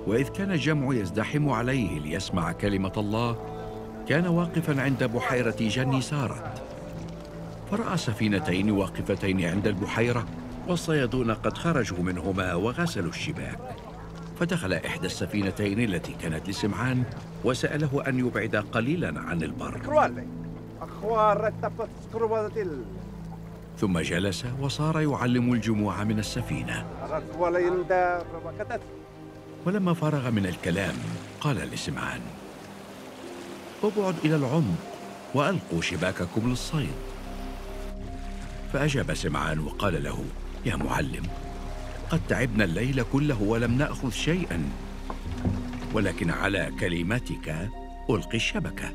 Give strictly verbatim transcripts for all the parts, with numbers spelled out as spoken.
وإذ كان الجمع يزدحم عليه ليسمع كلمة الله، كان واقفاً عند بحيرة جني سارت، فرأى سفينتين واقفتين عند البحيرة، والصيادون قد خرجوا منهما وغسلوا الشباك. فدخل إحدى السفينتين التي كانت لسمعان وسأله أن يبعد قليلاً عن البر، ثم جلس وصار يعلم الجموع من السفينة. ولما فرغ من الكلام قال لسمعان: ابعد إلى العمق وألقوا شباككم للصيد. فأجاب سمعان وقال له: يا معلم، قد تعبنا الليل كله ولم نأخذ شيئا، ولكن على كلمتك ألقي الشبكة.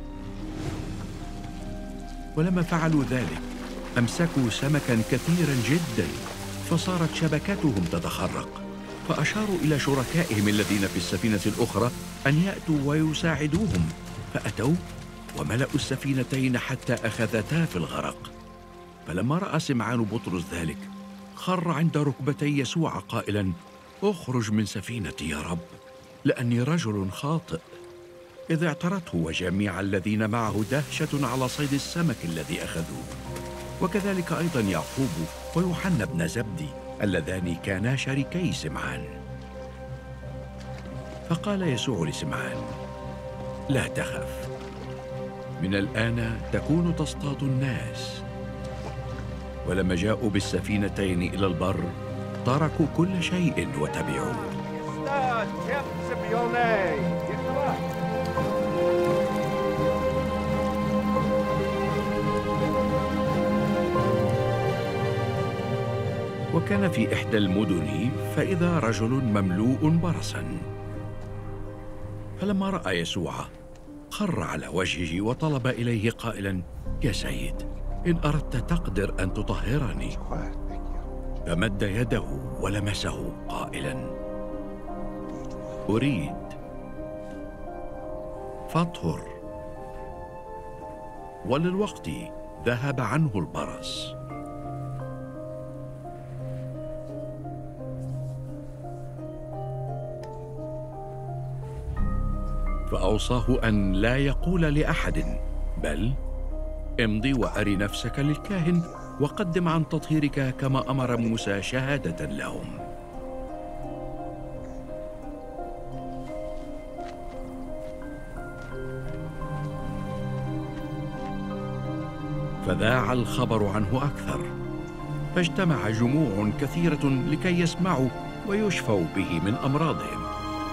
ولما فعلوا ذلك أمسكوا سمكا كثيرا جدا، فصارت شبكتهم تتخرق، فأشاروا إلى شركائهم الذين في السفينة الأخرى أن يأتوا ويساعدوهم، فأتوا وملأوا السفينتين حتى أخذتا في الغرق. فلما رأى سمعان بطرس ذلك خر عند ركبتي يسوع قائلا: اخرج من سفينتي يا رب، لأني رجل خاطئ. إذ اعترته وجميع الذين معه دهشة على صيد السمك الذي أخذوه، وكذلك أيضا يعقوب ويوحنا بن زبدي اللذان كانا شريكي سمعان. فقال يسوع لسمعان: لا تخف، من الآن تكون تصطاد الناس. ولما جاءوا بالسفينتين إلى البر تركوا كل شيء وتبعوه. وكان في إحدى المدن فإذا رجل مملوء برصا، فلما رأى يسوع خر على وجهه وطلب إليه قائلا: يا سيد، إن أردت تقدر أن تطهرني. فمد يده ولمسه قائلا: أريد، فاطهر. وللوقت ذهب عنه البرص. فأوصاه أن لا يقول لأحد، بل امضي وأري نفسك للكاهن وقدم عن تطهيرك كما أمر موسى شهادة لهم. فذاع الخبر عنه أكثر، فاجتمع جموع كثيرة لكي يسمعوا ويشفوا به من أمراضهم.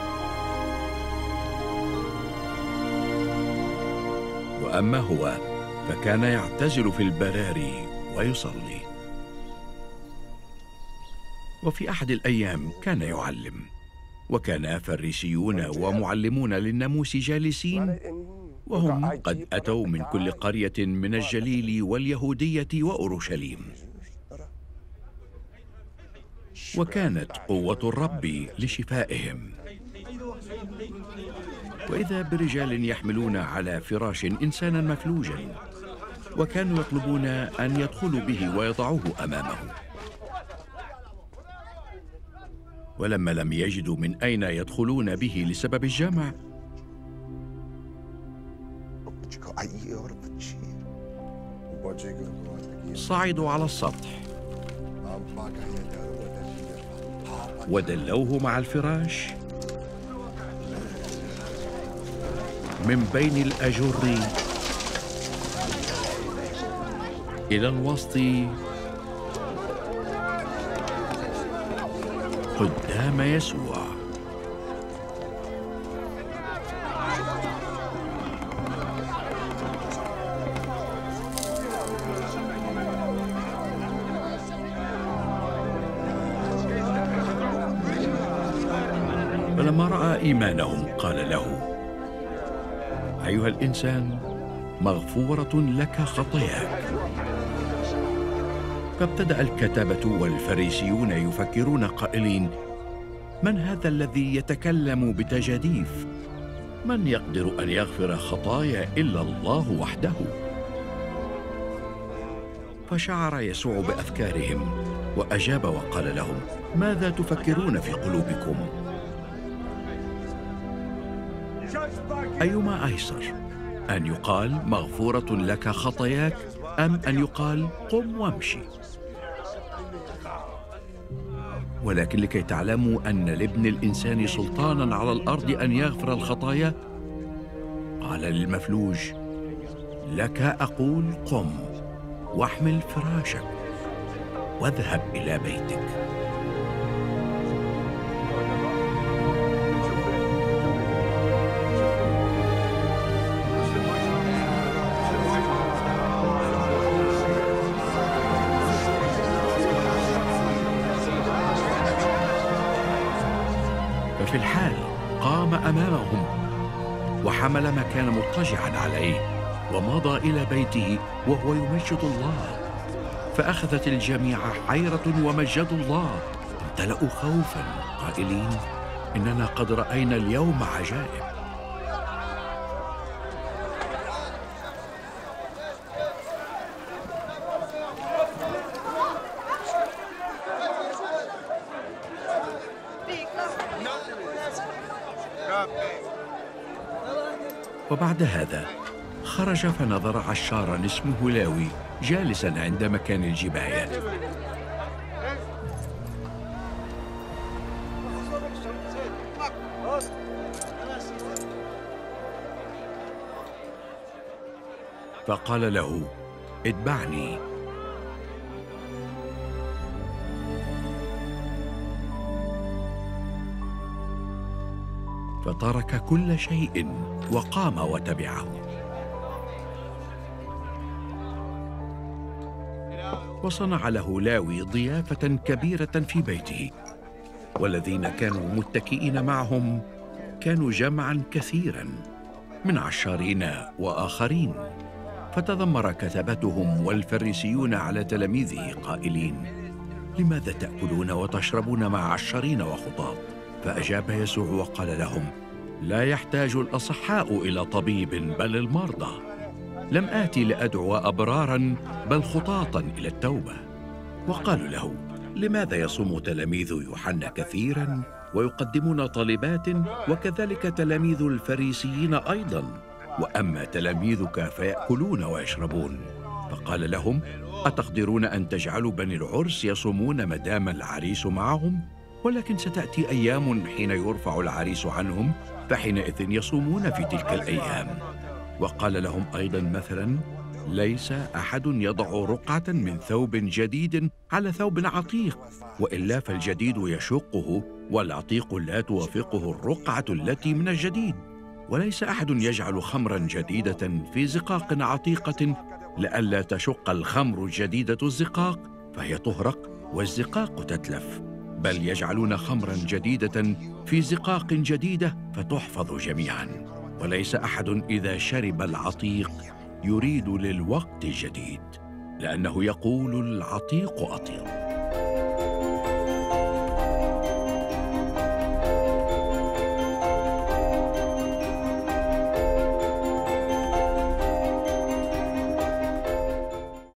وأما هو فكان يعتزل في البراري ويصلي. وفي أحد الأيام كان يعلم، وكان فريسيون ومعلمون للناموس جالسين، وهم قد أتوا من كل قرية من الجليل واليهودية وأورشليم. وكانت قوة الرب لشفائهم. وإذا برجال يحملون على فراش إنسانا مفلوجا، وكانوا يطلبون أن يدخلوا به ويضعوه أمامه. ولما لم يجدوا من أين يدخلون به لسبب الجمع، صعدوا على السطح ودلوه مع الفراش من بين الأجر إلى الوسط قدام يسوع. فلما رأى إيمانهم قال له: أيها الإنسان، مغفورة لك خطاياك. فابتدأ الكتبة والفريسيون يفكرون قائلين: من هذا الذي يتكلم بتجاديف؟ من يقدر أن يغفر خطايا إلا الله وحده؟ فشعر يسوع بأفكارهم وأجاب وقال لهم: ماذا تفكرون في قلوبكم؟ أيما أيسر، أن يقال مغفورة لك خطاياك، أم أن يقال قم وامشي؟ ولكن لكي تعلموا أن لابن الإنسان سلطاناً على الأرض أن يغفر الخطايا، قال للمفلوج: لك أقول قم واحمل فراشك واذهب إلى بيتك. ففي الحال قام أمامهم وحمل ما كان مضطجعا عليه ومضى إلى بيته وهو يمجد الله. فأخذت الجميع حيرة ومجدوا الله، امتلأوا خوفا قائلين: إننا قد رأينا اليوم عجائب. وبعد هذا خرج فنظر عشارا اسمه لاوي جالسا عند مكان الجباية. فقال له: اتبعني. فترك كل شيء وقام وتبعه. وصنع له لاوي ضيافة كبيرة في بيته، والذين كانوا متكئين معهم كانوا جمعا كثيرا من عشارين وآخرين. فتذمر كتبتهم والفريسيون على تلاميذه قائلين: لماذا تأكلون وتشربون مع عشارين وخطاة؟ فأجاب يسوع وقال لهم: لا يحتاج الأصحاء إلى طبيب بل المرضى. لم آتي لأدعو أبرارا بل خطاطا إلى التوبة. وقالوا له: لماذا يصوم تلاميذ يوحنا كثيرا ويقدمون طالبات، وكذلك تلاميذ الفريسيين أيضا، وأما تلاميذك فيأكلون ويشربون؟ فقال لهم: أتقدرون أن تجعلوا بني العرس يصومون ما دام العريس معهم؟ ولكن ستأتي أيام حين يرفع العريس عنهم، فحينئذ يصومون في تلك الأيام. وقال لهم أيضا مثلا: ليس أحد يضع رقعة من ثوب جديد على ثوب عتيق، وإلا فالجديد يشقه، والعتيق لا توافقه الرقعة التي من الجديد. وليس أحد يجعل خمرا جديدة في زقاق عتيقة، لئلا تشق الخمر الجديدة الزقاق فهي تهرق والزقاق تتلف، بل يجعلون خمرا جديدة في زقاق جديدة فتحفظ جميعا. وليس أحد إذا شرب العتيق يريد للوقت الجديد، لأنه يقول: العتيق أطيب.